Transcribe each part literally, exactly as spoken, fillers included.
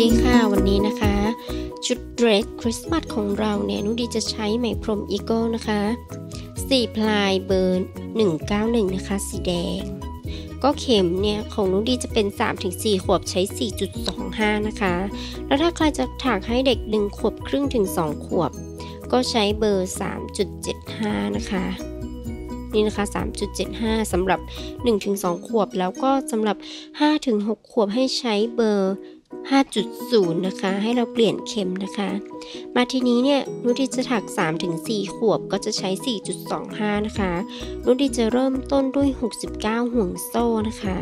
ดีค่ะวันนี้นะคะชุดเดรสคริสต์มาสของเราเนี่ยนุดีจะใช้ไหมพรมอีโก้นะคะสี่พลายเบอร์หนึ่งเก้าหนึ่งนะคะสีแดงก็เข็มเนี่ยของนุดีจะเป็น สามถึงสี่ ขวบใช้ สี่จุดสองห้า นะคะแล้วถ้าใครจะถักให้เด็กหนึ่งขวบครึ่งถึงสองขวบก็ใช้เบอร์ สามจุดเจ็ดห้า นะคะนี่นะคะ สามจุดเจ็ดห้า สำหรับ หนึ่งถึงสอง ขวบแล้วก็สำหรับ ห้าถึงหก ขวบให้ใช้เบอร์ห้าจุดศูนย์ นะคะให้เราเปลี่ยนเข็มนะคะมาทีนี้เนี่ยนุดีจะถัก สามถึงสี่ ขวบก็จะใช้ สี่จุดสองห้า นะคะนุดีจะเริ่มต้นด้วยหกสิบเก้าห่วงโซ่นะคะ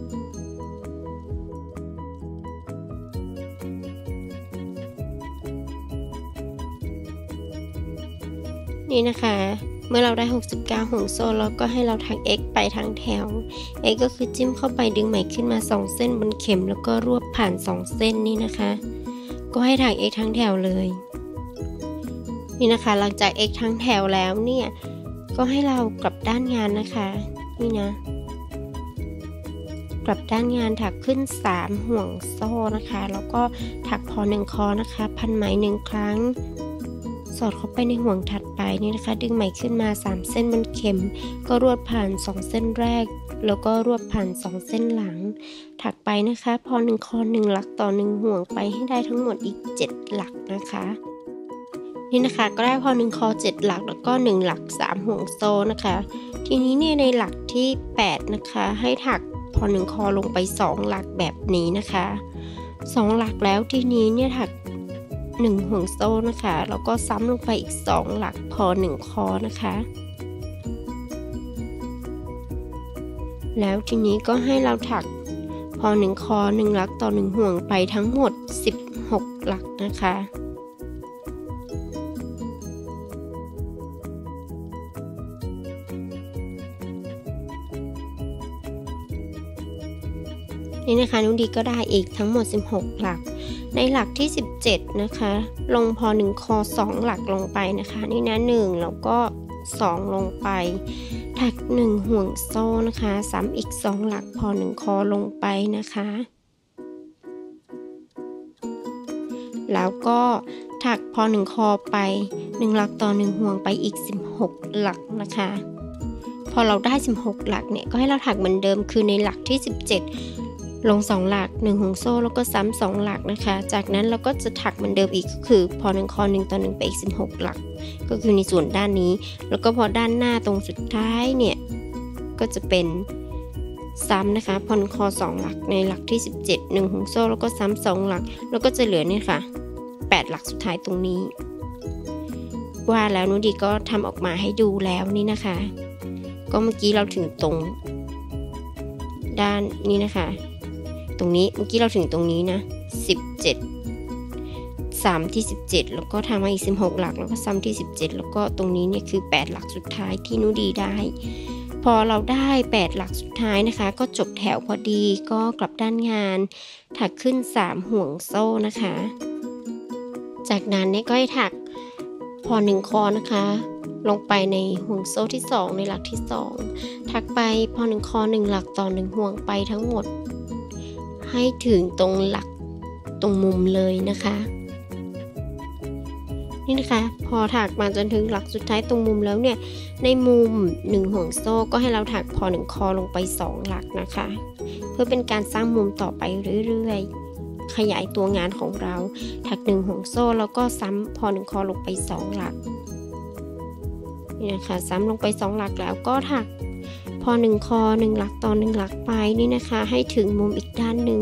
นี่นะคะเมื่อเราได้หกสิบเก้าห่วงโซ่แล้วก็ให้เราถัก x ไปทั้งแถว x ก็คือจิ้มเข้าไปดึงไหมขึ้นมาสองเส้นบนเข็มแล้วก็รวบผ่านสองเส้นนี่นะคะก็ให้ถัก x ทั้งแถวเลยนี่นะคะหลังจาก x ทั้งแถวแล้วเนี่ยก็ให้เรากลับด้านงานนะคะนี่นะกลับด้านงานถักขึ้นสามห่วงโซ่นะคะแล้วก็ถักพอหนึ่งคอนะคะพันไหมหนึ่งครั้งสอดเข้าไปในห่วงถัดไปนี่นะคะดึงไหมขึ้นมาสามเส้นบนเข็มก็รวดผ่านสองเส้นแรกแล้วก็รวดผ่านสองเส้นหลังถักไปนะคะพอหนึ่งคอหนึ่งหลักต่อหนึ่งห่วงไปให้ได้ทั้งหมดอีกเจ็ดหลักนะคะนี่นะคะก็ได้พอหนึ่งคอเจ็ดหลักแล้วก็หนึ่งหลักสามห่วงโซ่นะคะทีนี้เนี่ยในหลักที่แปดนะคะให้ถักพอหนึ่งคอลงไปสองหลักแบบนี้นะคะสองหลักแล้วทีนี้เนี่ยถักหนึ่งห่วงโซ่นะคะแล้วก็ซ้ำลงไปอีกสองหลักพอหนึ่งคอนะคะแล้วทีนี้ก็ให้เราถักพอหนึ่งคอหนึ่งหลักต่อหนึ่งห่วงไปทั้งหมดสิบหกหลักนะคะนี่นะคะนุดีก็ได้อีกทั้งหมดสิบหกหลักในหลักที่สิบเจ็ดนะคะลงพอหนึ่งคอสองหลักลงไปนะคะนี่นะหนึ่งแล้วก็สองลงไปถักหนึ่งห่วงโซ่นะคะซ้ำอีกสองหลักพอหนึ่งคอลงไปนะคะแล้วก็ถักพอหนึ่งคอไปหนึ่งหลักต่อหนึ่งห่วงไปอีกสิบหกหลักนะคะพอเราได้สิบหกหลักเนี่ยก็ให้เราถักเหมือนเดิมคือในหลักที่สิบเจ็ดลงสองหลักหนึ่งห่วงโซ่แล้วก็ซ้ำสองหลักนะคะจากนั้นเราก็จะถักเหมือนเดิมอีกก็คือพอหนึ่งคอหนึ่งต่อหนึ่งไปอีกสิบหกหลักก็คือในส่วนด้านนี้แล้วก็พอด้านหน้าตรงสุดท้ายเนี่ยก็จะเป็นซ้ำนะคะพอหนึ่งคอสองหลักในหลักที่สิบเจ็ด หนึ่งห่วงโซ่แล้วก็ซ้ำสองหลักแล้วก็จะเหลือนี่ค่ะแปดหลักสุดท้ายตรงนี้ว่าแล้วนุดีก็ทำออกมาให้ดูแล้วนี่นะคะก็เมื่อกี้เราถึงตรงด้านนี้นะคะตรงนี้เมื่อกี้เราถึงตรงนี้นะสิบเจ็ดซ้ำที่สิบเจ็ดแล้วก็ทำมาอีกสิบหกหลักแล้วก็ซ้ำที่สิบเจ็ดแล้วก็ตรงนี้เนี่ยคือแปดหลักสุดท้ายที่นุดีได้พอเราได้แปดหลักสุดท้ายนะคะก็จบแถวพอดีก็กลับด้านงานถักขึ้นสามห่วงโซ่นะคะจากนั้นเนี่ยก็ให้ถักพอหนึ่งคอนะคะลงไปในห่วงโซ่ที่สองในหลักที่สองถักไปพอหนึ่งคอหนึ่งหลักต่อหนึ่งห่วงไปทั้งหมดให้ถึงตรงหลักตรงมุมเลยนะคะนี่นะคะพอถักมาจนถึงหลักสุดท้ายตรงมุมแล้วเนี่ยในมุมหนึ่งห่วงโซ่ก็ให้เราถักพอหนึ่งคอลงไปสองหลักนะคะเพื่อเป็นการสร้างมุมต่อไปเรื่อยๆขยายตัวงานของเราถักหนึ่งห่วงโซ่แล้วก็ซ้ำพอหนึ่งคอลงไปสองหลักนี่นะคะซ้ำลงไปสองหลักแล้วก็ถักพอหนึ่งคอหนึ่งหลักต่อหนึ่งหลักไปนี่นะคะให้ถึงมุมอีกด้านหนึ่ง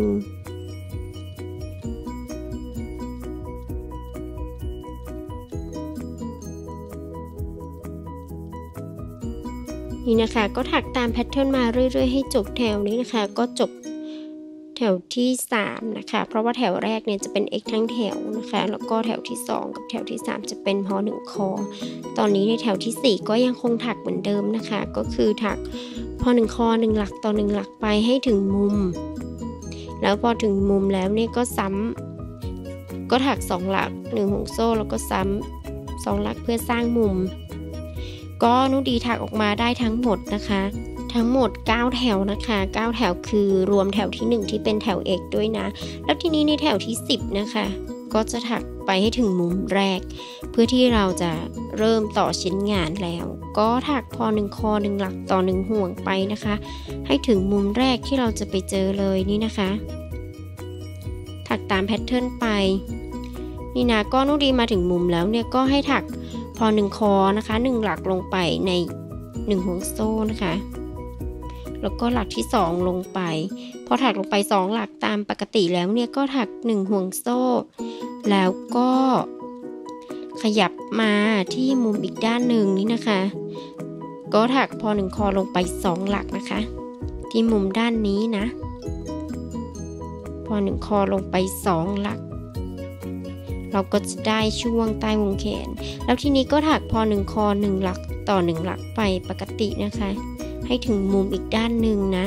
นี่นะคะก็ถักตามแพทเทิร์นมาเรื่อยๆให้จบแถวนี้นะคะก็จบแถวที่สามนะคะเพราะว่าแถวแรกเนี่ยจะเป็น x ทั้งแถวนะคะแล้วก็แถวที่สองกับแถวที่สามจะเป็นพอหนึ่งคอตอนนี้ในแถวที่สี่ก็ยังคงถักเหมือนเดิมนะคะก็คือถักพอหนึ่งคอหนึ่งหลักต่อหนึ่งหลักไปให้ถึงมุมแล้วพอถึงมุมแล้วเนี่ยก็ซ้ำก็ถักสองหลักหนึ่งห่วงโซ่แล้วก็ซ้ำสองหลักเพื่อสร้างมุมก็นุดีถักออกมาได้ทั้งหมดนะคะทั้งหมดเก้าแถวนะคะเก้าแถวคือรวมแถวที่หนึ่งที่เป็นแถวเอกด้วยนะแล้วทีนี้ในแถวที่สิบนะคะก็จะถักไปให้ถึงมุมแรกเพื่อที่เราจะเริ่มต่อชิ้นงานแล้วก็ถักพอหนึ่งคอหนึ่งหลักต่อหนึ่งห่วงไปนะคะให้ถึงมุมแรกที่เราจะไปเจอเลยนี่นะคะถักตามแพทเทิร์นไปนี่นะก็นุดีมาถึงมุมแล้วเนี่ยก็ให้ถักพอหนึ่งคอนะคะหนึ่งหลักลงไปในหนึ่งห่วงโซ่นะคะแล้วก็หลักที่สองลงไปพอถักลงไปสองหลักตามปกติแล้วเนี่ยก็ถักหนึ่งห่วงโซ่แล้วก็ขยับมาที่มุมอีกด้านหนึ่งนี่นะคะก็ถักพอหนึ่งคอลงไปสองหลักนะคะที่มุมด้านนี้นะพอหนึ่งคอลงไปสองหลักเราก็จะได้ช่วงใต้วงแขนแล้วทีนี้ก็ถักพอหนึ่งคอหนึ่งหลักต่อหนึ่งหลักไปปกตินะคะให้ถึงมุมอีกด้านหนึ่งนะ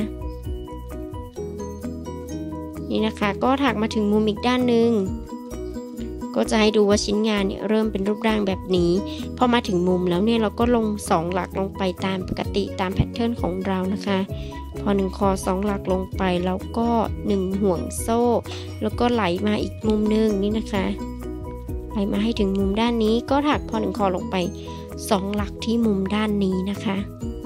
นี่นะคะก็ถักมาถึงมุมอีกด้านหนึ่งก็จะให้ดูว่าชิ้นงานเนี่ยเริ่มเป็นรูปร่างแบบนี้พอมาถึงมุมแล้วเนี่ยเราก็ลงสองหลักลงไปตามปกติตามแพทเทิร์นของเรานะคะพอหนึ่งคอสองหลักลงไปแล้วก็หนึ่งห่วงโซ่แล้วก็ไหลมาอีกมุมนึงนี่นะคะไหลมาให้ถึงมุมด้านนี้ก็ถักพอหนึ่งคอลงไปสองหลักที่มุมด้านนี้นะคะ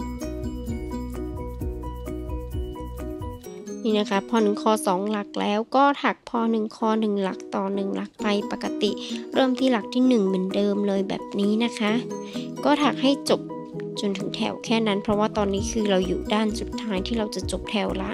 นี่นะคะพอหนึ่งคอสองหลักแล้วก็ถักพอหนึ่งคอหนึ่งหลักต่อหนึ่งหลักไปปกติเริ่มที่หลักที่หนึ่งเหมือนเดิมเลยแบบนี้นะคะก็ถักให้จบจนถึงแถวแค่นั้นเพราะว่าตอนนี้คือเราอยู่ด้านสุดท้ายที่เราจะจบแถวละ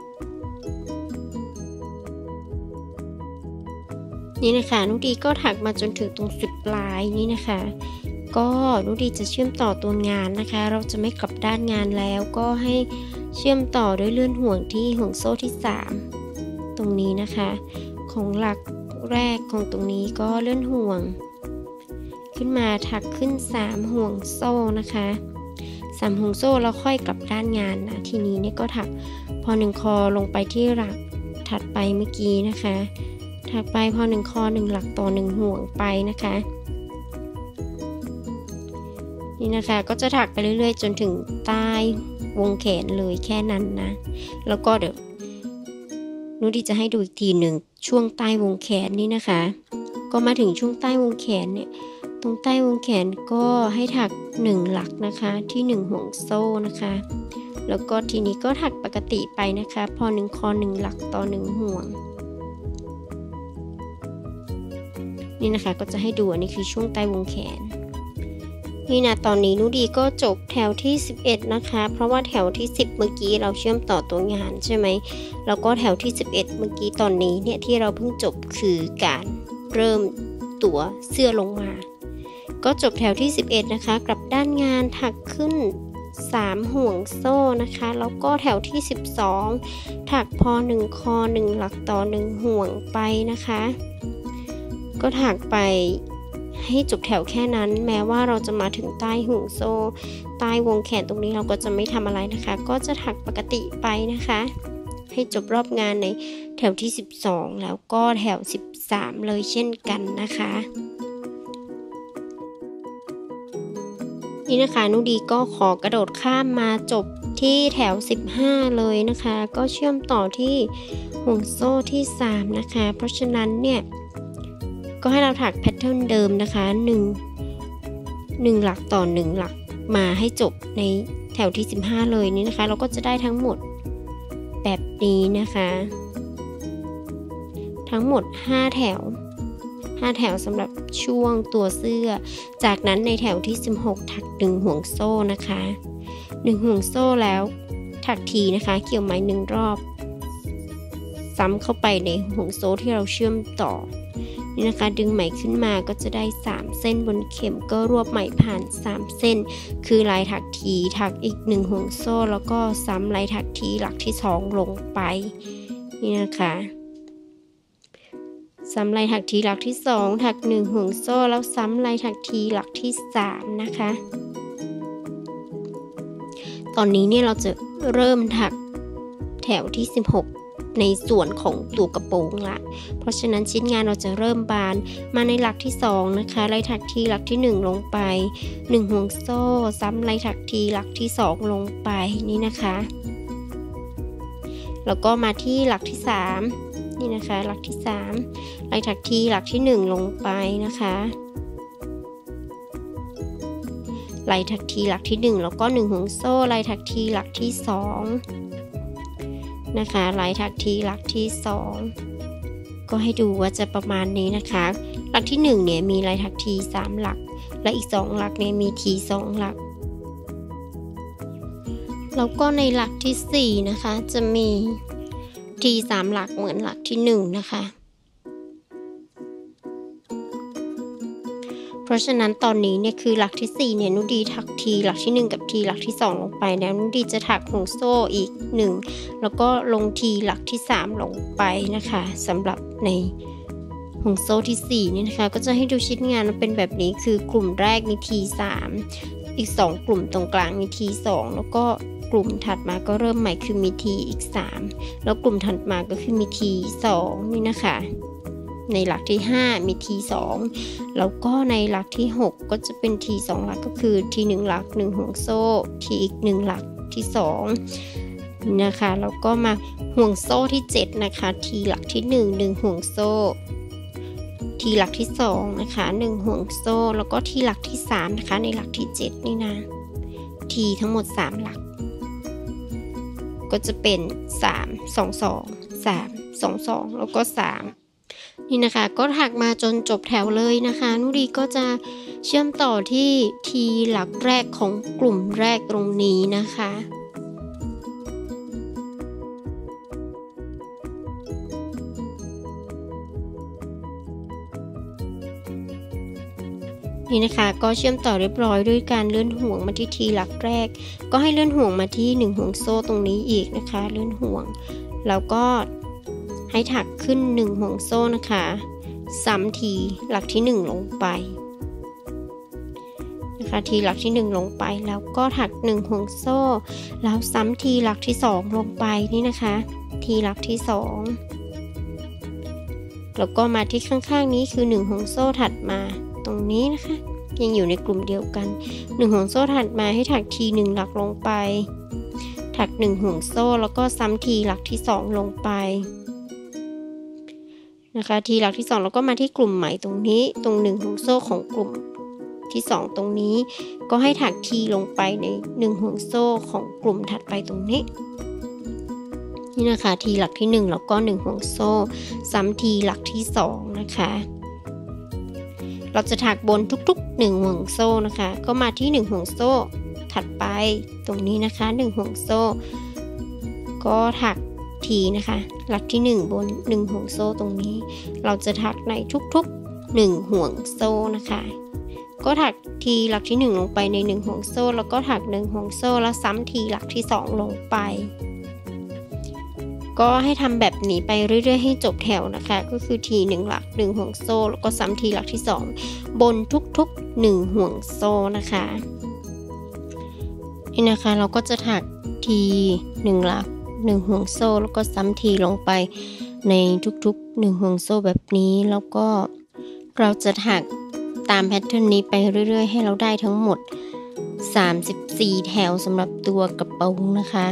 นี่นะคะนุดีก็ถักมาจนถึงตรงสุดปลายนี่นะคะก็นุดีจะเชื่อมต่อตัวงานนะคะเราจะไม่กลับด้านงานแล้วก็ให้เชื่อมต่อด้วยเลื่อนห่วงที่ห่วงโซ่ที่สามตรงนี้นะคะของหลักแรกของตรงนี้ก็เลื่อนห่วงขึ้นมาถักขึ้นสามห่วงโซ่นะคะสามห่วงโซ่แล้วค่อยกลับด้านงานนะทีนี้เนี่ยก็ถักพอหนึ่งคอลงไปที่หลักถัดไปเมื่อกี้นะคะถักไปพอหนึ่งคอหนึ่งหลักต่อหนึ่งห่วงไปนะคะนี่นะคะก็จะถักไปเรื่อยๆจนถึงใต้วงแขนเลยแค่นั้นนะแล้วก็เดี๋ยวนุดีจะให้ดูอีกทีหนึ่งช่วงใต้วงแขนนี่นะคะก็มาถึงช่วงใต้วงแขนเนี่ยตรงใต้วงแขนก็ให้ถักหนึ่งหลักนะคะที่หนึ่งห่วงโซ่นะคะแล้วก็ทีนี้ก็ถักปกติไปนะคะพอหนึ่งคอหนึ่งหลักต่อหนึ่งห่วงนี่นะคะก็จะให้ดูอันนี้คือช่วงใต้วงแขนนี่นะตอนนี้นุดีก็จบแถวที่สิบเอ็ดนะคะเพราะว่าแถวที่สิบเมื่อกี้เราเชื่อมต่อตัวงานใช่ไหมแล้วก็แถวที่สิบเอ็ดเมื่อกี้ตอนนี้เนี่ยที่เราเพิ่งจบคือการเริ่มตัวเสื้อลงมาก็จบแถวที่สิบเอ็ดนะคะกลับด้านงานถักขึ้นสามห่วงโซ่นะคะแล้วก็แถวที่สิบสองถักพอหนึ่งคอหนึ่งหลักต่อหนึ่งห่วงไปนะคะก็ถักไปให้จบแถวแค่นั้นแม้ว่าเราจะมาถึงใต้ห่วงโซ่ใต้วงแขนตรงนี้เราก็จะไม่ทำอะไรนะคะก็จะถักปกติไปนะคะให้จบรอบงานในแถวที่สิบสองแล้วก็แถวสิบสามเลยเช่นกันนะคะนี่นะคะนุดีก็ขอกระโดดข้ามมาจบที่แถวสิบห้าเลยนะคะก็เชื่อมต่อที่ห่วงโซ่ที่สามนะคะเพราะฉะนั้นเนี่ยก็ให้เราถักแพทเทิร์นเดิมนะคะหนึ่ง หนึ่งหลักต่อหนึ่งหลักมาให้จบในแถวที่สิบห้าเลยนี่นะคะเราก็จะได้ทั้งหมดแบบนี้นะคะทั้งหมดห้าแถวห้าแถวสำหรับช่วงตัวเสื้อจากนั้นในแถวที่สิบหกถักหนึ่งห่วงโซ่นะคะหนึ่งห่วงโซ่แล้วถักทีนะคะเกี่ยวไหมหนึ่งรอบซ้ำเข้าไปในห่วงโซ่ที่เราเชื่อมต่อนี่นะคะดึงไหมขึ้นมาก็จะได้สามเส้นบนเข็มก็รวบไหมผ่านสามเส้นคือลายถักทีถักอีกหนึ่งห่วงโซ่แล้วก็ซ้ำลายถักทีหลักที่สองลงไปนี่นะคะซ้ำลายถักทีหลักที่สองถักหนึ่งห่วงโซ่แล้วซ้ำลายถักทีหลักที่สามนะคะตอนนี้เนี่ยเราจะเริ่มถักแถวที่สิบหกในส่วนของตัวกระโปรงละเพราะฉะนั้นชิ้นงานเราจะเริ่มบานมาในหลักที่สองนะคะไล่ถักทีหลักที่หนึ่งลงไปหนึ่งห่วงโซ่ซ้ำไล่ถักทีหลักที่สองลงไปนี่นะคะแล้วก็มาที่หลักที่สามนี่นะคะหลักที่สามไล่ถักทีหลักที่หนึ่งลงไปนะคะไล่ถักทีหลักที่หนึ่งแล้วก็หนึ่งห่วงโซ่ไล่ถักทีหลักที่สองนะคะไล่ถักทีหลักที่สองก็ให้ดูว่าจะประมาณนี้นะคะหลักที่หนึ่งเนี่ยมีไล่ถักทีสามหลักและอีกสองหลักเนี่ยมีทีสองหลักแล้วก็ในหลักที่สี่นะคะจะมีทีสามหลักเหมือนหลักที่หนึ่งนะคะเพราะฉะนั้นตอนนี้เนี่ยคือหลักที่สี่เนี่ยนุดีถักทีหลักที่หนึ่งกับทีหลักที่สองลงไปแล้วนุดีจะถักห่วงโซ่อีกหนึ่งแล้วก็ลงทีหลักที่สามลงไปนะคะสำหรับในห่วงโซ่ที่สี่นี่นะคะก็จะให้ดูชิ้นงานมันเป็นแบบนี้คือกลุ่มแรกมีทีสามอีกสองกลุ่มตรงกลางมีทีสองแล้วก็กลุ่มถัดมาก็เริ่มใหม่คือมีทีอีกสามแล้วกลุ่มถัดมาก็คือมีทีสองนี่นะคะในหลักที่ห้ามีทีสองแล้วก็ในหลักที่หกก็จะเป็นทีสองหลักก็คือทีหนึ่งหลักหนึ่งห่วงโซ่ทีอีกหนึ่งหลักที่สองนะคะแล้วก็มาห่วงโซ่ที่เจ็ดนะคะทีหลักที่หนึ่ง หนึ่งห่วงโซ่ทีหลักที่สองนะคะหนึ่งห่วงโซ่แล้วก็ทีหลักที่สามนะคะในหลักที่เจ็ดนี่นะทีทั้งหมดสามหลักก็จะเป็นสาม สอง สอง สาม สอง สองแล้วก็สามนี่นะคะก็ถักมาจนจบแถวเลยนะคะนุดีก็จะเชื่อมต่อที่ทีหลักแรกของกลุ่มแรกตรงนี้นะคะนี่นะคะก็เชื่อมต่อเรียบร้อยด้วยการเลื่อนห่วงมาที่ทีหลักแรกก็ให้เลื่อนห่วงมาที่หนึ่งห่วงโซ่ตรงนี้อีกนะคะเลื่อนห่วงแล้วก็ให้ถักขึ้นหนึ่งห่วงโซ่นะคะซ้ำทีหลักที่หนึ่งลงไปนะคะทีหลักที่หนึ่งลงไปแล้วก็ถักหนึ่งห่วงโซ่แล้วซ้ำทีหลักที่สองลงไปนี่นะคะทีหลักที่สองแล้วก็มาที่ข้างๆนี้คือหนึ่งห่วงโซ่ถัดมาตรงนี้นะคะยังอยู่ในกลุ่มเดียวกันหนึ่งห่วงโซ่ถัดมาให้ถักทีหนึ่งหลักลงไปถักหนึ่งห่วงโซ่แล้วก็ซ้ำทีหลักที่สองลงไปนะคะทีหลักที่สองแล้วก็มาที่กลุ่มใหม่ตรงนี้ตรงหนึ่งห่วงโซ่ของกลุ่มที่สองตรงนี้ก็ให้ถักทีลงไปในหนึ่งห่วงโซ่ของกลุ่มถัดไปตรงนี้นี่นะคะทีหลักที่หนึ่งแล้วก็หนึ่งห่วงโซ่ซ้ำทีหลักที่สองนะคะเราจะถักบนทุกๆหนึ่งห่วงโซ่นะคะก็มาที่หนึ่งห่วงโซ่ถัดไปตรงนี้นะคะหนึ่งห่วงโซ่ก็ถักทีนะคะหลักที่หนึ่งบนหนึ่งห่วงโซ่ตรงนี้เราจะถักในทุกๆหนึ่งห่วงโซ่นะคะก็ถักทีหลักที่หนึ่งลงไปในหนึ่งห่วงโซ่แล้วก็ถักหนึ่งห่วงโซ่แล้วซ้ำทีหลักที่สองลงไปก็ให้ทำแบบนี้ไปเรื่อยๆให้จบแถวนะคะก็คือทีหนึ่งหลักหนึ่งห่วงโซ่แล้วก็ซ้ำทีหลักที่สองบนทุกๆหนึ่งห่วงโซ่นะคะนี่นะคะเราก็จะถักทีหนึ่งหลักหนึ่งห่วงโซ่แล้วก็ซ้ำทีลงไปในทุกๆหนึ่งห่วงโซ่แบบนี้แล้วก็เราจะถักตามแพทเทิร์นนี้ไปเรื่อยๆให้เราได้ทั้งหมดสามสิบสี่แถวสำหรับตัวกระโปรงนะคะ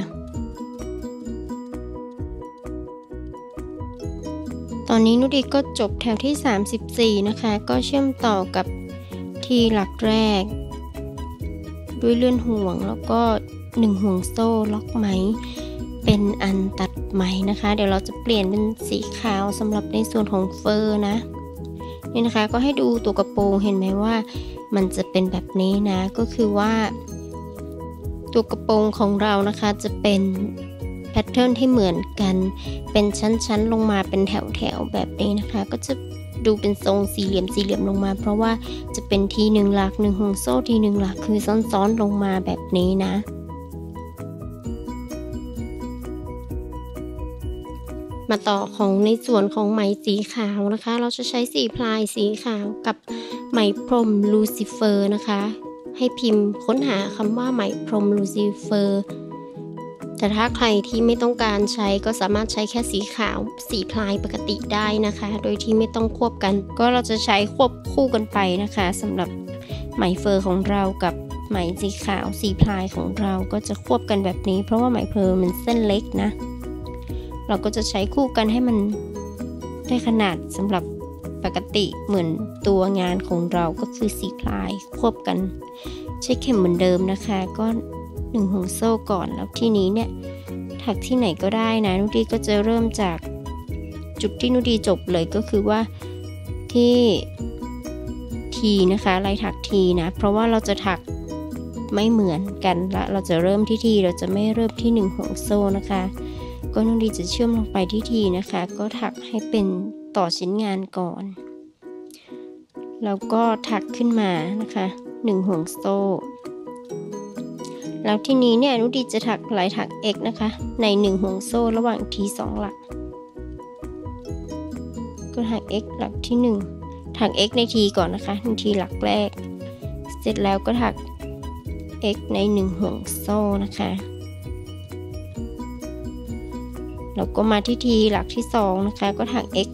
ตอนนี้นุดีก็จบแถวที่สามสิบสี่นะคะก็เชื่อมต่อกับทีหลักแรกด้วยเลื่อนห่วงแล้วก็หนึ่งห่วงโซ่ล็อกไหมเป็นอันตัดไหมนะคะเดี๋ยวเราจะเปลี่ยนเป็นสีขาวสำหรับในส่วนของเฟอร์นะนี่นะคะก็ให้ดูตัวกระโปรงเห็นไหมว่ามันจะเป็นแบบนี้นะก็คือว่าตัวกระโปรงของเรานะคะจะเป็นแพทเทิร์นที่เหมือนกันเป็นชั้นๆลงมาเป็นแถวๆแบบนี้นะคะก็จะดูเป็นทรงสี่เหลี่ยมสี่เหลี่ยมลงมาเพราะว่าจะเป็นทีหนึ่งหลักหนึ่งห่วงโซ่ทีหนึ่งหลักคือซ้อนๆลงมาแบบนี้นะมาต่อของในส่วนของไหมสีขาวนะคะเราจะใช้สีพลายสีขาวกับไหมพรมลูซิเฟอร์นะคะให้พิมพ์ค้นหาคำว่าไหมพรมลูซิเฟอร์แต่ถ้าใครที่ไม่ต้องการใช้ก็สามารถใช้แค่สีขาวสีพลายปกติได้นะคะโดยที่ไม่ต้องควบกันก็เราจะใช้ควบคู่กันไปนะคะสำหรับไหมเฟอร์ของเรากับไหมสีขาวสีพลายของเราก็จะควบกันแบบนี้เพราะว่าไหมเฟอร์มันเส้นเล็กนะเราก็จะใช้คู่กันให้มันได้ขนาดสำหรับปกติเหมือนตัวงานของเราก็คือสีพลายควบกันใช้เข็มเหมือนเดิมนะคะก็หนึ่งห่วงโซ่ก่อนแล้วทีนี้เนี่ยถักที่ไหนก็ได้นะนุดีก็จะเริ่มจากจุดที่นุดีจบเลยก็คือว่าที่ทีนะคะลายถักทีนะเพราะว่าเราจะถักไม่เหมือนกันละเราจะเริ่มที่ทีเราจะไม่เริ่มที่หนึ่งห่วงโซ่นะคะก็นุดีจะเชื่อมลงไปที่ทีนะคะก็ถักให้เป็นต่อชิ้นงานก่อนแล้วก็ถักขึ้นมานะคะหนึ่งห่วงโซ่แล้วทีนี้เนี่ยนุดีจะถักลายถัก X นะคะในหนึ่งห่วงโซ่ระหว่างทีสองหลักก็ถัก X หลักที่หนึ่งถัก X ในทีก่อนนะคะในทีหลักแรกเสร็จแล้วก็ถัก X ในหนึ่งห่วงโซ่นะคะแล้วก็มาที่ทีหลักที่สองนะคะก็ถัก X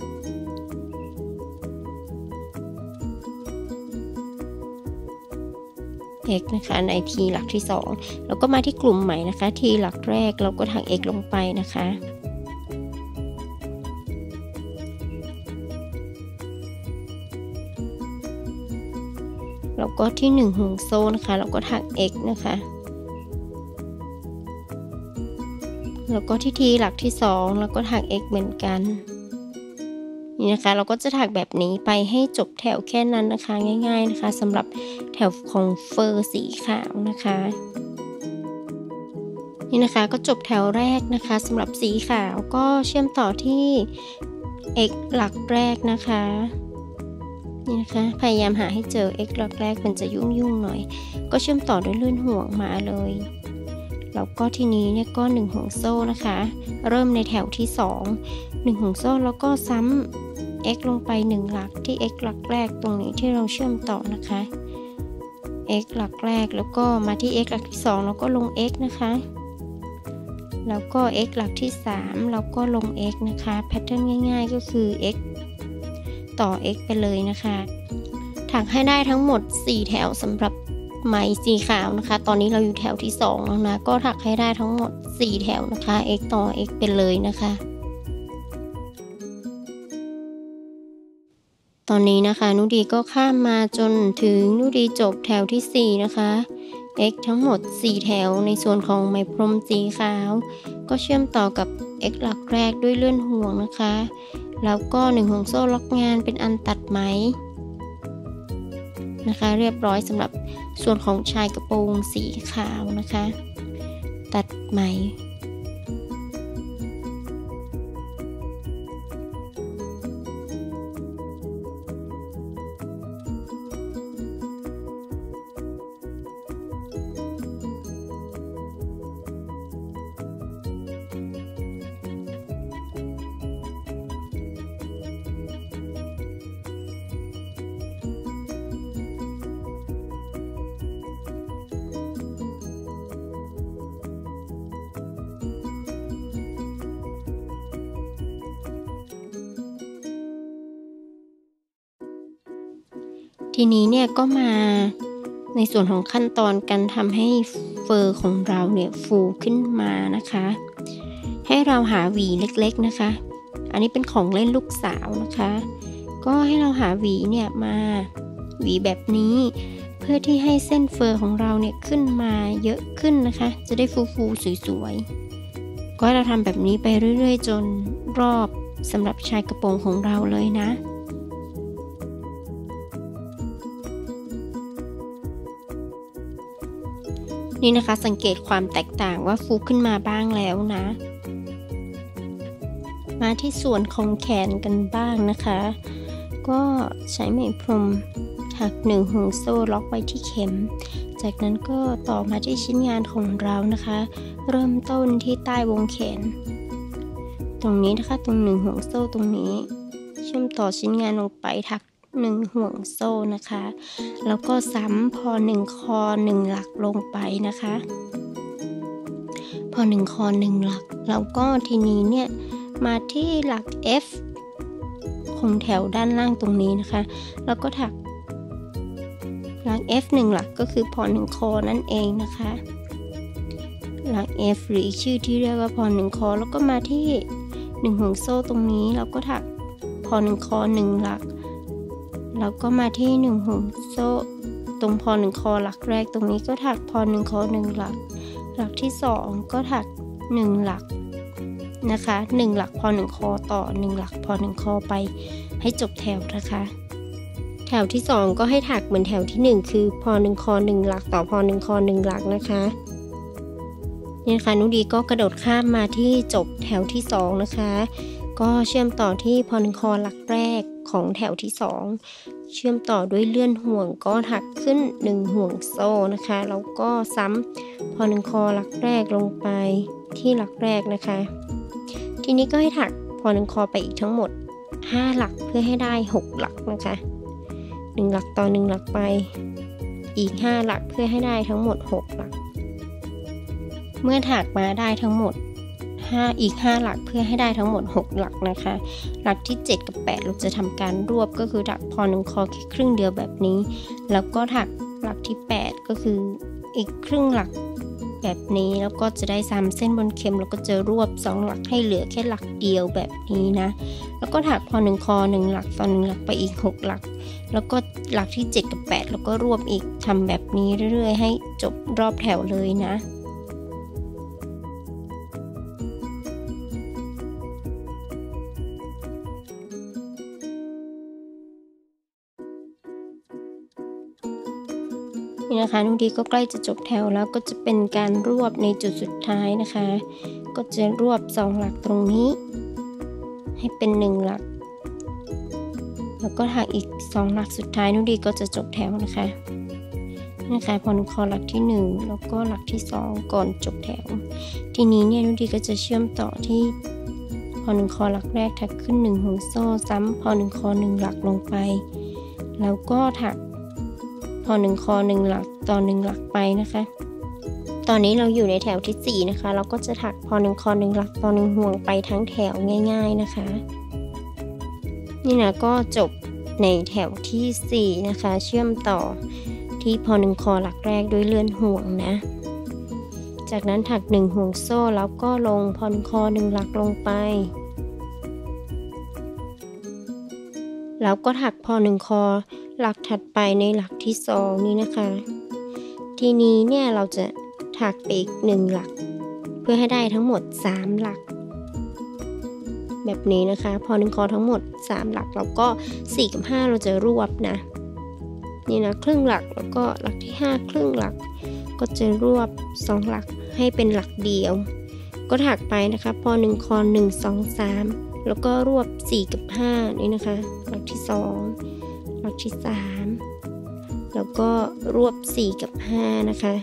x นะคะในทีหลักที่สองแล้วก็มาที่กลุ่มใหม่นะคะทีหลักแรกเราก็ถัก x ลงไปนะคะแล้วก็ที่หนึ่งห่วงโซ่นะคะเราก็ถัก x นะคะแล้วก็ที่ทีหลักที่สองเราก็ถัก x เหมือนกันนี่นะคะเราก็จะถักแบบนี้ไปให้จบแถวแค่นั้นนะคะง่ายๆนะคะสำหรับแถวของเฟอร์สีขาวนะคะนี่นะคะก็จบแถวแรกนะคะสำหรับสีขาวก็เชื่อมต่อที่ x หลักแรกนะคะนี่นะคะพยายามหาให้เจอ x หลักแรกมันจะยุ่งๆหน่อยก็เชื่อมต่อด้วยลื่นห่วงมาเลยแล้วก็ทีนี้เนี่ยก็หนึ่งห่วงโซ่นะคะเริ่มในแถวที่สองหนึ่งห่วงโซ่แล้วก็ซ้ำ x ลงไปหนึ่งหลักที่ x หลักแรกตรงนี้ที่เราเชื่อมต่อนะคะ x หลักแรกแล้วก็มาที่ x หลักที่สองแล้วก็ลง x นะคะแล้วก็ x หลักที่สามแล้วก็ลง x นะคะแพทเทิร์นง่ายๆก็คือ x ต่อ x ไปเลยนะคะถักให้ได้ทั้งหมดสี่แถวสำหรับไหมสีขาวนะคะตอนนี้เราอยู่แถวที่สองแล้วนะก็ถักให้ได้ทั้งหมดสี่แถวนะคะ x ต่อ x ไปเลยนะคะตอนนี้นะคะนุดีก็ข้ามมาจนถึงนุดีจบแถวที่สี่นะคะ x ทั้งหมดสี่แถวในส่วนของไหมพรมสีขาวก็เชื่อมต่อกับ x หลักแรกด้วยเลื่อนห่วงนะคะแล้วก็หนึ่งห่วงโซ่ล็อกงานเป็นอันตัดไหมนะคะเรียบร้อยสำหรับส่วนของชายกระโปรงสีขาวนะคะตัดไหมทีนี้เนี่ยก็มาในส่วนของขั้นตอนการทำให้เฟอร์ของเราเนี่ยฟูขึ้นมานะคะให้เราหาหวีเล็กๆนะคะอันนี้เป็นของเล่นลูกสาวนะคะก็ให้เราหาหวีเนี่ยมาหวีแบบนี้เพื่อที่ให้เส้นเฟอร์ของเราเนี่ยขึ้นมาเยอะขึ้นนะคะจะได้ฟูๆสวยๆก็เราทำแบบนี้ไปเรื่อยๆจนรอบสำหรับชายกระโปรงของเราเลยนะนี่นะคะสังเกตความแตกต่างว่าฟูขึ้นมาบ้างแล้วนะมาที่ส่วนของแขนกันบ้างนะคะก็ใช้ไหมพรมถักหนึ่งห่วงโซ่ล็อกไว้ที่เข็มจากนั้นก็ต่อมาที่ชิ้นงานของเรานะคะเริ่มต้นที่ใต้วงแขนตรงนี้นะคะตรงหนึ่งห่วงโซ่ตรงนี้เชื่อมต่อชิ้นงานลงไปถักหนึ่งห่วงโซ่นะคะแล้วก็ซ้ำพอหนึ่งคอหนึ่งหลักลงไปนะคะพพอหนึ่งคอหนึ่งหลักแล้วก็ทีนี้เนี่ยมาที่หลัก F ของแถวด้านล่างตรงนี้นะคะแล้วก็ถักหลัก F หนึ่งหลักก็คือพอหนึ่งคอนั่นเองนะคะหลัก F หรืออีกชื่อที่เรียกว่าพอหนึ่งคอแล้วก็มาที่หนึ่งห่วงโซ่ตรงนี้แล้วก็ถักพอหนึ่งคอหนึ่งหลักแล้วก็มาที่หนึ่งห่วงโซ่ตรงพอหนึ่งคอหลักแรกตรงนี้ก็ถักพอหนึ่งคอหนึ่งหลักหลักที่สองก็ถักหนึ่งหลักนะคะหนึ่งหลักพอหนึ่งคอต่อหนึ่งหลักพอหนึ่งคอไปให้จบแถวนะคะแถวที่สองก็ให้ถักเหมือนแถวที่หนึ่งคือพอหนึ่งคอหนึ่งหลักต่อพอหนึ่งคอหนึ่งหลักนะคะนี่นะคะนุดีก็กระโดดข้ามมาที่จบแถวที่สองนะคะก็เชื่อมต่อที่พอหนึ่งคอหลักแรกของแถวที่สองเชื่อมต่อด้วยเลื่อนห่วงก็ถักขึ้นหนึ่งห่วงโซ่นะคะแล้วก็ซ้ำพอหนึ่งคอหลักแรกลงไปที่หลักแรกนะคะทีนี้ก็ให้ถักพอหนึ่งคอไปอีกทั้งหมดห้าหลักเพื่อให้ได้หกหลักนะคะหนึ่งหลักต่อหนึ่งหลักไปอีกห้าหลักเพื่อให้ได้ทั้งหมดหกหลักเมื่อถักมาได้ทั้งหมดห้าอีกห้าหลักเพื่อให้ได้ทั้งหมดหกหลักนะคะหลักที่เจ็ดกับแปดเราจะทำการรวบก็คือถักพอหนึ่งคอแค่ครึ่งเดียวแบบนี้แล้วก็ถักหลักที่แปดก็คืออีกครึ่งหลักแบบนี้แล้วก็จะได้ซ้ำเส้นบนเข็มแล้วก็จะรวบสองหลักให้เหลือแค่หลักเดียวแบบนี้นะแล้วก็ถักพอหนึ่งคอหนึ่งหลักต่อหนึ่งหลักไปอีกหกหลักแล้วก็หลักที่เจ็ดกับแปดแล้วก็รวบอีกทำแบบนี้เรื่อยๆให้จบรอบแถวเลยนะนี่นะคะนุดีก็ใกล้จะจบแถวแล้วก็จะเป็นการรวบในจุดสุดท้ายนะคะก็จะรวบสองหลักตรงนี้ให้เป็นหนึ่งหลักแล้วก็ถักอีกสองหลักสุดท้ายนุดีก็จะจบแถวนะคะนะคะพอหนึ่งคอหลักที่หนึ่งแล้วก็หลักที่สองก่อนจบแถวทีนี้เนี่ยนุดีก็จะเชื่อมต่อที่พอหนึ่งคอหลักแรกถักขึ้นหนึ่งห่วงโซ่ซ้ำพอหนึ่งคอหนึ่งหลักลงไปแล้วก็ถักพอหนึ่งคอหนึ่งหลักต่อหนึ่งหลักไปนะคะตอนนี้เราอยู่ในแถวที่สี่นะคะเราก็จะถักพอหนึ่งคอหนึ่งหลักต่อหนึ่งห่วงไปทั้งแถวง่ายๆนะคะนี่นะก็จบในแถวที่สี่นะคะเชื่อมต่อที่พอหนึ่งคอหลักแรกด้วยเลื่อนห่วงนะจากนั้นถักหนึ่งห่วงโซ่แล้วก็ลงพอหนึ่งคอหนึ่งหลักลงไปแล้วก็ถักพอหนึ่งคอหลักถัดไปในหลักที่สองนี้นะคะทีนี้เนี่ยเราจะถักไปอีกหนึ่งหลักเพื่อให้ได้ทั้งหมดสามหลักแบบนี้นะคะพอหนึ่งคอทั้งหมดสามหลักแล้วก็สี่กับห้าเราจะรวบนะนี่นะครึ่งหลักแล้วก็หลักที่ห้าครึ่งหลักก็จะรวบสองหลักให้เป็นหลักเดียวก็ถักไปนะคะพอหนึ่งคอหนึ่ง สอง สามแล้วก็รวบสี่กับห้านี่นะคะหลักที่สองหลักที่สามแล้วก็รวบสี่กับห้านะคะ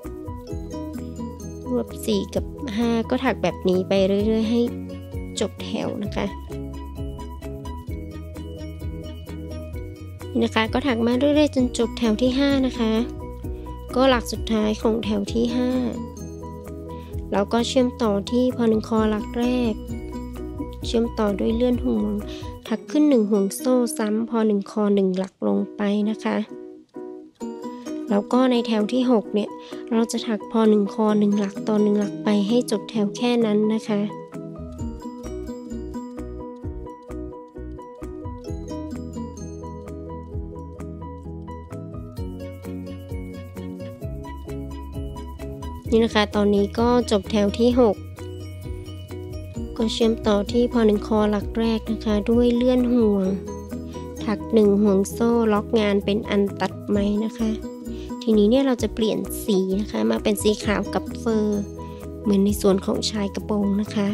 รวบสี่กับห้าก็ถักแบบนี้ไปเรื่อยๆให้จบแถวนะคะนี่นะคะก็ถักมาเรื่อยๆจนจบแถวที่ห้านะคะก็หลักสุดท้ายของแถวที่ห้าแล้วก็เชื่อมต่อที่พอหนึ่งคอหลักแรกเชื่อมต่อด้วยเลื่อนห่วงถักขึ้นหนึ่งห่วงโซ่ซ้ำพอหนึ่งคอหนึ่งหลักลงไปนะคะแล้วก็ในแถวที่หกเนี่ยเราจะถักพอหนึ่งคอหนึ่งหลักต่อหนึ่งหลักไปให้จบแถวแค่นั้นนะคะนี่นะคะตอนนี้ก็จบแถวที่หกก็เชื่อมต่อที่พอหนึ่งคอหลักแรกนะคะด้วยเลื่อนห่วงถักหนึ่งห่วงโซ่ล็อกงานเป็นอันตัดไหมนะคะทีนี้เนี่ยเราจะเปลี่ยนสีนะคะมาเป็นสีขาวกับเฟอร์เหมือนในส่วนของชายกระโปรงนะคะ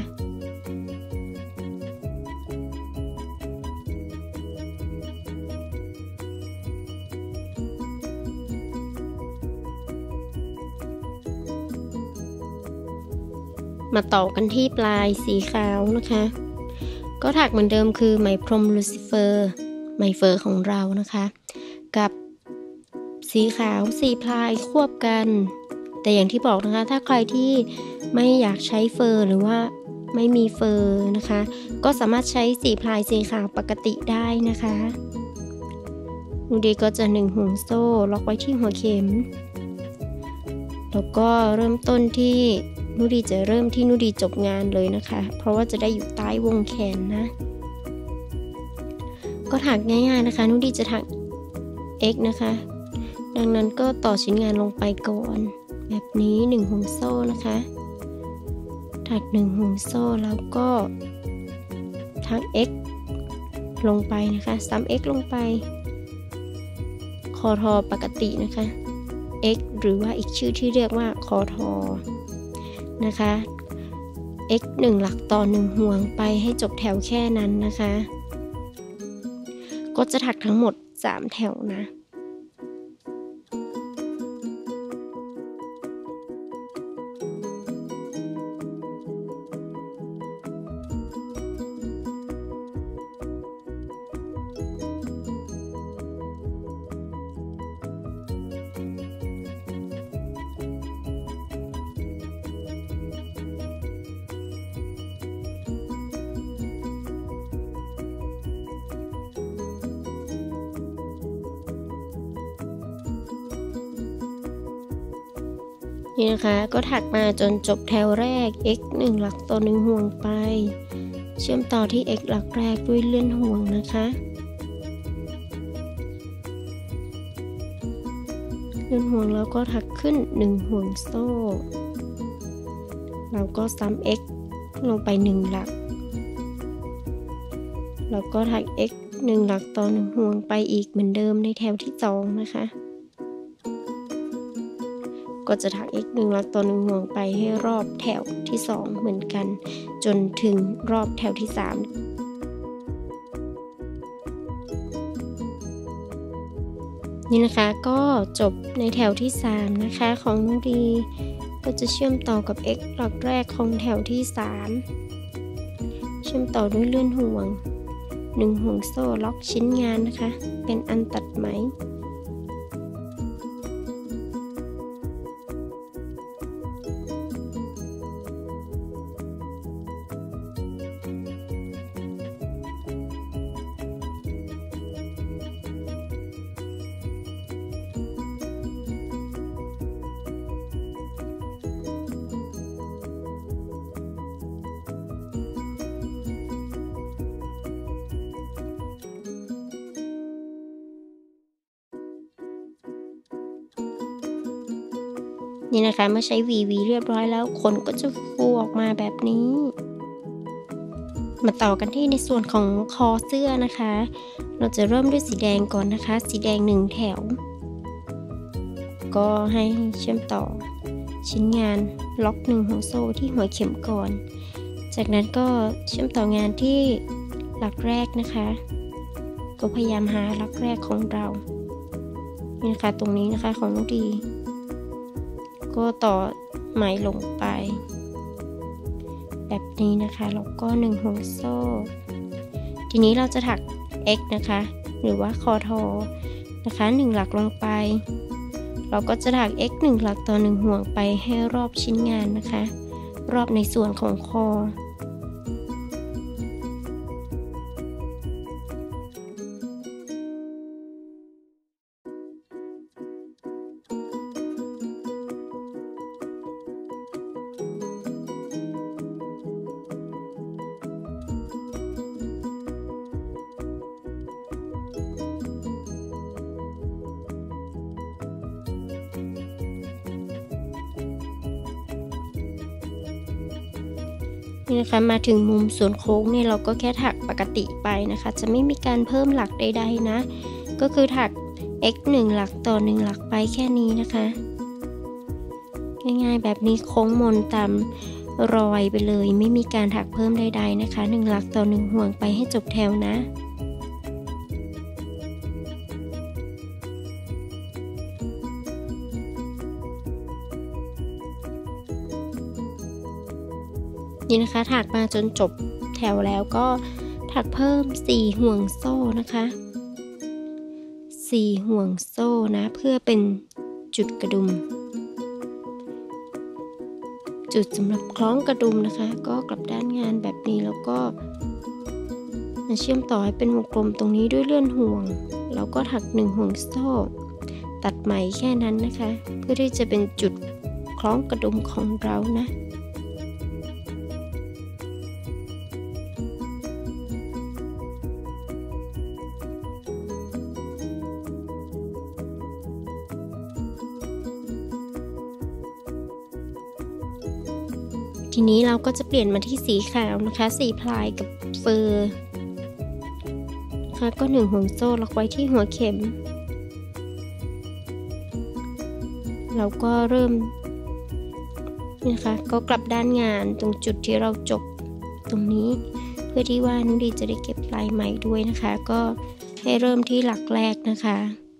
มาต่อกันที่ปลายสีขาวนะคะก็ถักเหมือนเดิมคือไหมพรมลูซิเฟอร์ไหมเฟอร์ของเรานะคะกับสีขาวสี่พลายควบกันแต่อย่างที่บอกนะคะถ้าใครที่ไม่อยากใช้เฟอร์หรือว่าไม่มีเฟอร์นะคะก็สามารถใช้สีพลายสีขาวปกติได้นะคะนูดีก็จะหนึ่งห่วงโซ่ล็อกไว้ที่หัวเข็มแล้วก็เริ่มต้นที่นูดีจะเริ่มที่นูดีจบงานเลยนะคะเพราะว่าจะได้อยู่ใต้วงแขนนะก็ถักง่ายๆนะคะนูดีจะถัก x นะคะดังนั้นก็ต่อชิ้นงานลงไปก่อนแบบนี้หนึ่งห่วงโซ่นะคะถักหนึ่งห่วงโซ่แล้วก็ถัก x ลงไปนะคะซ้ำ x ลงไปคอทอปกตินะคะ x หรือว่าอีกชื่อที่เรียกว่าคอทอนะคะ x หนึ่งหลักต่อหนึ่งห่วงไปให้จบแถวแค่นั้นนะคะก็จะถักทั้งหมดสามแถวนะนี่นะคะก็ถักมาจนจบแถวแรก x หนึ่งหลักต่อหนึ่งห่วงไปเชื่อมต่อที่ x หลักแรกด้วยเลื่อนห่วงนะคะเลื่อนห่วงแล้วก็ถักขึ้นหนึ่งห่วงโซ่แล้วก็ซ้ำ x ลงไปหนึ่งหลักแล้วก็ถัก x หนึ่งหลักต่อหนึ่งห่วงไปอีกเหมือนเดิมในแถวที่สองนะคะก็จะถัก x หนึ่งหลักต่อหนึ่งห่วงไปให้รอบแถวที่สองเหมือนกันจนถึงรอบแถวที่สามนี่นะคะก็จบในแถวที่สามนะคะของนูดีก็จะเชื่อมต่อกับ x หลักแรกของแถวที่สามเชื่อมต่อด้วยเลื่อนห่วงหนึ่งห่วงโซ่ล็อกชิ้นงานนะคะเป็นอันตัดไหมนี่นะคะเมื่อใช้วีวีเรียบร้อยแล้วขนก็จะฟูออกมาแบบนี้มาต่อกันที่ในส่วนของคอเสื้อนะคะเราจะเริ่มด้วยสีแดงก่อนนะคะสีแดงหนึ่งแถวก็ให้เชื่อมต่อชิ้นงานล็อกหนึ่งห่วงโซ่ที่หัวเข็มก่อนจากนั้นก็เชื่อมต่องานที่หลักแรกนะคะก็พยายามหาหลักแรกของเรานี่นะคะตรงนี้นะคะของน้องดีก็ต่อไหมลงไปแบบนี้นะคะแล้วก็หนึ่งห่วงโซ่ทีนี้เราจะถัก x นะคะหรือว่าคอทอนะคะหนึ่งหลักลงไปเราก็จะถัก x หนึ่งหลักต่อหนึ่งห่วงไปให้รอบชิ้นงานนะคะรอบในส่วนของคอนี่นะคะมาถึงมุมส่วนโค้งเนี่ยเราก็แค่ถักปกติไปนะคะจะไม่มีการเพิ่มหลักใดๆนะก็คือถัก x หนึ่งหลักต่อหนึ่งหลักไปแค่นี้นะคะง่ายๆแบบนี้โค้งมนตามรอยไปเลยไม่มีการถักเพิ่มใดๆนะคะหนึ่งหลักต่อหนึ่งห่วงไปให้จบแถวนะนี่นะคะถักมาจนจบแถวแล้วก็ถักเพิ่มสี่ห่วงโซ่นะคะสี่ห่วงโซ่นะเพื่อเป็นจุดกระดุมจุดสำหรับคล้องกระดุมนะคะก็กลับด้านงานแบบนี้แล้วก็มาเชื่อมต่อให้เป็นวงกลมตรงนี้ด้วยเลื่อนห่วงแล้วก็ถักหนึ่งห่วงโซ่ตัดไหมแค่นั้นนะคะเพื่อที่จะเป็นจุดคล้องกระดุมของเรานะทีนี้เราก็จะเปลี่ยนมาที่สีขาวนะคะสีพลายกับเฟอร์นะคะก็หนึ่งห่วงโซ่ล็อกไว้ที่หัวเข็มเราก็เริ่มนะคะก็กลับด้านงานตรงจุดที่เราจบตรงนี้เพื่อที่ว่านุดีจะได้เก็บลายใหม่ด้วยนะคะก็ให้เริ่มที่หลักแรกนะคะ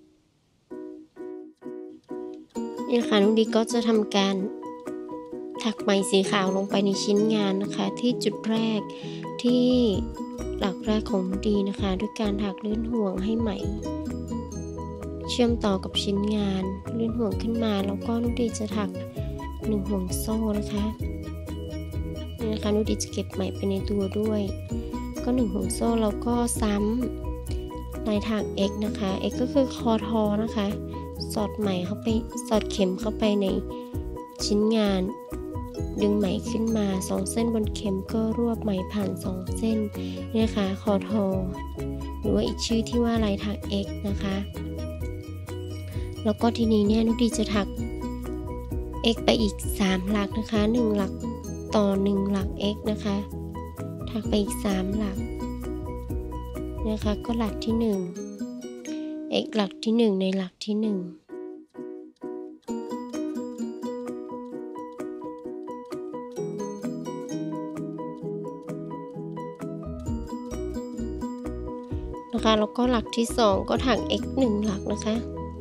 นี่นะคะนุดีก็จะทำการถักไหมสีขาวลงไปในชิ้นงานนะคะที่จุดแรกที่หลักแรกของนุดีนะคะด้วยการถักเลื่อนห่วงให้ไหมเชื่อมต่อกับชิ้นงานเลื่อนห่วงขึ้นมาแล้วก็นุดีจะถักหนึ่งห่วงโซ่นะคะนี่นะคะนุดีจะเก็บไหมไปในตัวด้วยก็หนึ่งห่วงโซ่แล้วก็ซ้ำลายถัก X นะคะ X ก็คือคอทอนะคะสอดไหมเข้าไปสอดเข็มเข้าไปในชิ้นงานดึงไหมขึ้นมาสองเส้นบนเข็มก็รวบไหมผ่านสองเส้นนี่นะคะคอทอหรือว่าอีกชื่อที่ว่าลายถัก X นะคะแล้วก็ทีนี้เนี่ยนุดีจะถัก X ไปอีกสามหลักนะคะหนึ่งหลักต่อหนึ่งหลัก X นะคะถักไปอีกสามหลักนะคะก็หลักที่หนึ่ง X หลักที่หนึ่งในหลักที่หนึ่งนะคะแล้วก็หลักที่สองก็ถัก X หนึ่งหลักนะคะ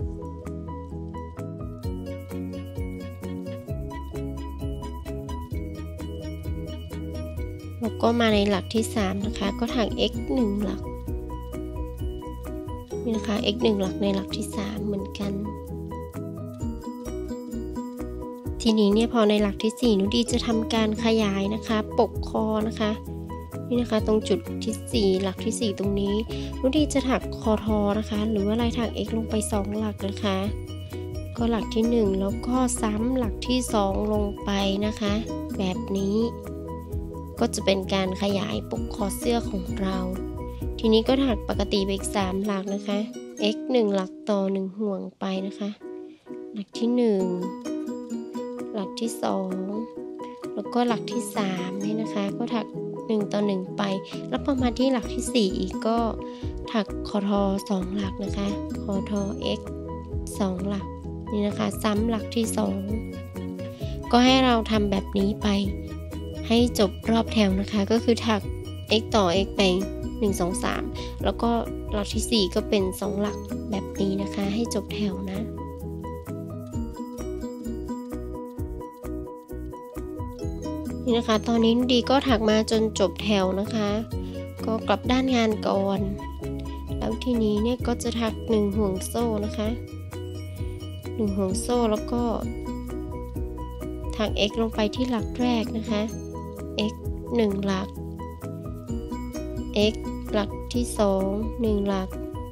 แล้วก็มาในหลักที่สามนะคะก็ถัก X หนึ่งหลักนี่นะคะ X หนึ่งหลักในหลักที่สามเหมือนกันทีนี้เนี่ยพอในหลักที่สี่นุดีจะทำการขยายนะคะปกคอนะคะนี่นะคะตรงจุดที่สี่หลักที่สี่ตรงนี้นุดีจะถักคอทอนะคะหรือว่าลายถัก X ลงไปสองหลักนะคะก็หลักที่หนึ่งแล้วก็ซ้ำหลักที่สองลงไปนะคะแบบนี้ก็จะเป็นการขยายปกคอเสื้อของเราทีนี้ก็ถักปกติไปอีกสามหลักนะคะ X หนึ่งหลักต่อหนึ่งห่วงไปนะคะหลักที่หนึ่งหลักที่สองแล้วก็หลักที่สามนี่นะคะก็ถักหนึ่งต่อหนึ่งไปแล้วพอมาที่หลักที่สี่อีกก็ถักคอทอสองหลักนะคะคอทอ X สองหลักนี่นะคะซ้ำหลักที่สองก็ให้เราทำแบบนี้ไปให้จบรอบแถวนะคะก็คือถัก X ต่อ X ไปหนึ่ง สอง สามแล้วก็หลักที่สี่ก็เป็นสองหลักแบบนี้นะคะให้จบแถวนะนี่นะคะตอนนี้นุดีก็ถักมาจนจบแถวนะคะก็กลับด้านงานก่อนแล้วทีนี้เนี่ยก็จะถักหนึ่งห่วงโซ่นะคะหนึ่งห่วงโซ่แล้วก็ถัก X ลงไปที่หลักแรกนะคะ X หนึ่งหลัก X หลักที่สองหนึ่งหลัก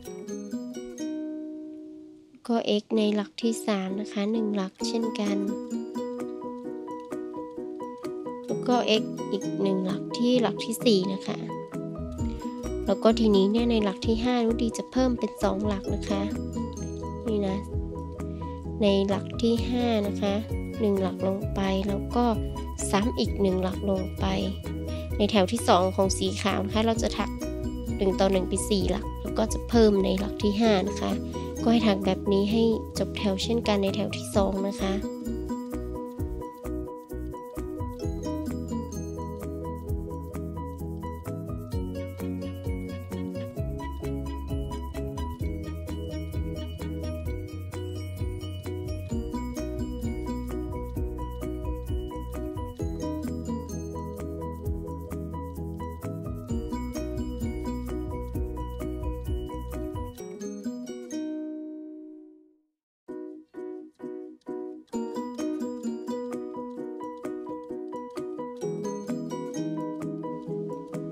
ก็ X ในหลักที่สามนะคะหนึ่งหลักเช่นกันแล้วก็ X อีกหนึ่งหลักที่หลักที่สี่นะคะแล้วก็ทีนี้เนี่ยในหลักที่ห้านุดีจะเพิ่มเป็นสองหลักนะคะนี่นะในหลักที่ห้านะคะหนึ่งหลักลงไปแล้วก็ซ้ำอีกหนึ่งหลักลงไปในแถวที่สองของสีขาวนะคะเราจะถักหนึ่งต่อหนึ่งไปสี่หลักแล้วก็จะเพิ่มในหลักที่ห้านะคะก็ให้ถักแบบนี้ให้จบแถวเช่นกันในแถวที่สองนะคะ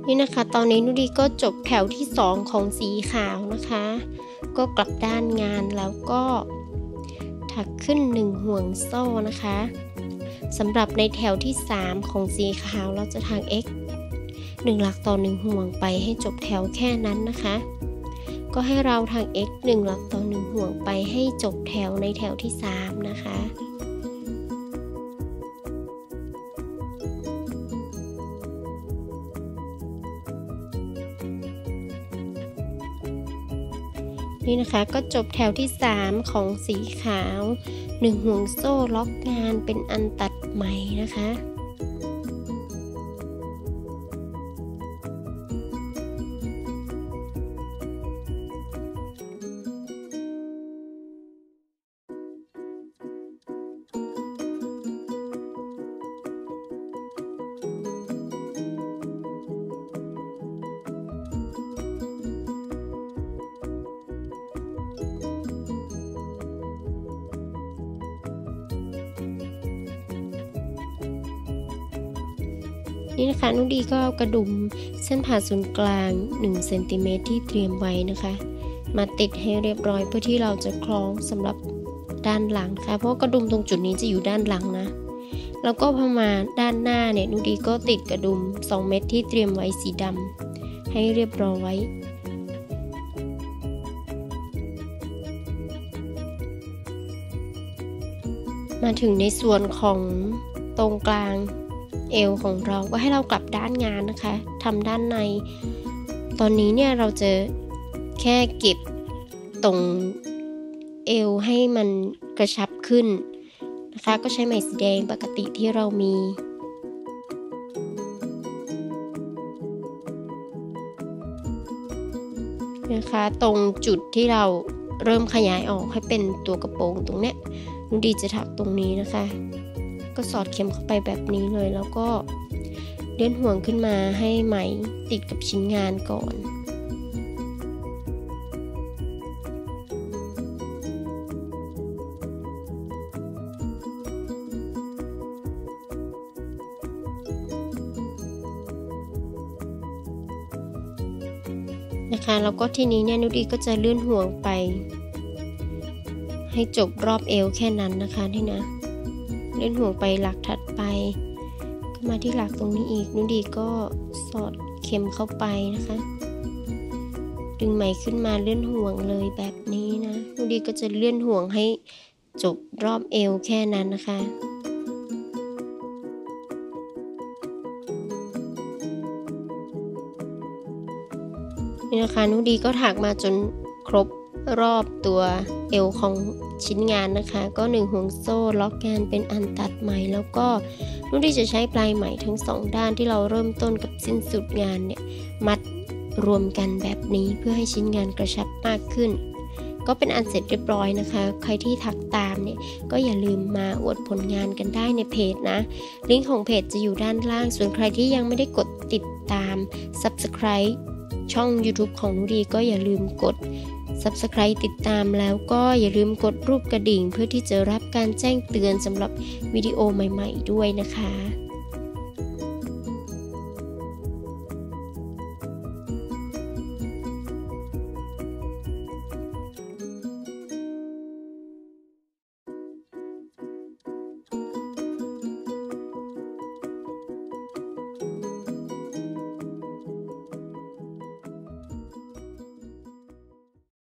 นี่นะคะตอนนี้นุดีก็จบแถวที่สองของสีขาวนะคะก็กลับด้านงานแล้วก็ถักขึ้นหนึ่งห่วงโซ่นะคะสำหรับในแถวที่สามของสีขาวเราจะถัก x หนึ่งหลักต่อหนึ่งห่วงไปให้จบแถวแค่นั้นนะคะก็ให้เราถัก x หนึ่งหลักต่อหนึ่งห่วงไปให้จบแถวในแถวที่สามนะคะนี่นะคะก็จบแถวที่สามของสีขาวหนึ่งห่วงโซ่ล็อกงานเป็นอันตัดไหมนะคะนี่นะคะนุดีก็เอากระดุมเส้นผ่าศูนย์กลางหนึ่งเซนติเมตรที่เตรียมไว้นะคะมาติดให้เรียบร้อยเพื่อที่เราจะคล้องสำหรับด้านหลังค่ะเพราะกระดุมตรงจุดนี้จะอยู่ด้านหลังนะแล้วก็พอมาด้านหน้าเนี่ยนุดีก็ติดกระดุมสองเม็ดที่เตรียมไว้สีดำให้เรียบร้อยมาถึงในส่วนของตรงกลางเอวของเราก็ให้เรากลับด้านงานนะคะทำด้านในตอนนี้เนี่ยเราจะแค่เก็บตรงเอวให้มันกระชับขึ้นนะคะก็ใช้ไหมสีแดงปกติที่เรามีนะคะตรงจุดที่เราเริ่มขยายออกให้เป็นตัวกระโปรงตรงเนี้ยนุดีจะถักตรงนี้นะคะก็สอดเข็มเข้าไปแบบนี้เลยแล้วก็เลื่อนห่วงขึ้นมาให้ไหมติดกับชิ้นงานก่อนนะคะแล้วก็ทีนี้เนี่ยนุดีก็จะเลื่อนห่วงไปให้จบรอบเอวแค่นั้นนะคะนี่นะเลื่อนห่วงไปหลักถัดไปก็มาที่หลักตรงนี้อีกนุดีก็สอดเข็มเข้าไปนะคะดึงไหมขึ้นมาเลื่อนห่วงเลยแบบนี้นะนุดีก็จะเลื่อนห่วงให้จบรอบเอวแค่นั้นนะคะนี่นะคะนุดีก็ถักมาจนครบรอบตัวเอวของชิ้นงานนะคะก็หนึ่งห่วงโซ่ล็อกงานเป็นอันตัดไหมแล้วก็นุดีจะใช้ปลายไหมทั้งสองด้านที่เราเริ่มต้นกับสิ้นสุดงานเนี่ยมัดรวมกันแบบนี้เพื่อให้ชิ้นงานกระชับมากขึ้นก็เป็นอันเสร็จเรียบร้อยนะคะใครที่ถักตามเนี่ยก็อย่าลืมมาอวดผลงานกันได้ในเพจนะลิงก์ของเพจจะอยู่ด้านล่างส่วนใครที่ยังไม่ได้กดติดตาม ซับสไครบ์ ช่อง ยูทูบ ของนุดีก็อย่าลืมกดซับสไครบ์ ติดตามแล้วก็อย่าลืมกดรูปกระดิ่งเพื่อที่จะรับการแจ้งเตือนสำหรับวิดีโอใหม่ๆด้วยนะคะ